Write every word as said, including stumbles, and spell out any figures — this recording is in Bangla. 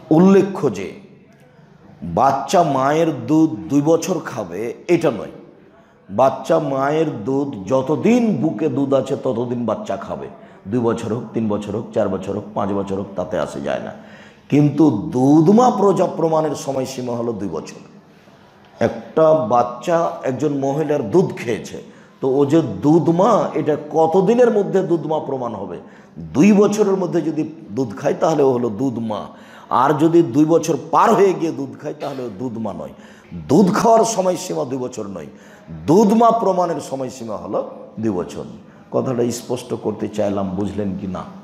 উল্লেখ্য যে বাচ্চা মায়ের দুধ দুই বছর খাবে এটা নয়, বাচ্চা মায়ের দুধ যতদিন বুকে দুধ আছে ততদিন বাচ্চা খাবে, দুই বছর হোক, তিন বছর হোক, চার বছর হোক, পাঁচ বছর হোক, তাতে আসে যায় না। কিন্তু দুধমা প্রজা প্রমাণের সময়সীমা হলো দুই বছর। একটা বাচ্চা একজন মহিলার দুধ খেয়েছে, তো ও যে দুধমা এটা কতদিনের মধ্যে দুধমা প্রমাণ হবে? দুই বছরের মধ্যে যদি দুধ খায় তাহলে ও হলো দুধমা, আর যদি দুই বছর পার হয়ে গিয়ে দুধ খায় তাহলে ও দুধমা নয়। দুধ খাওয়ার সময়সীমা দুই বছর নয়, দুধমা প্রমাণের সময়সীমা হলো দুই বছর। কথাটা স্পষ্ট করতে চাইলাম, বুঝলেন কি না?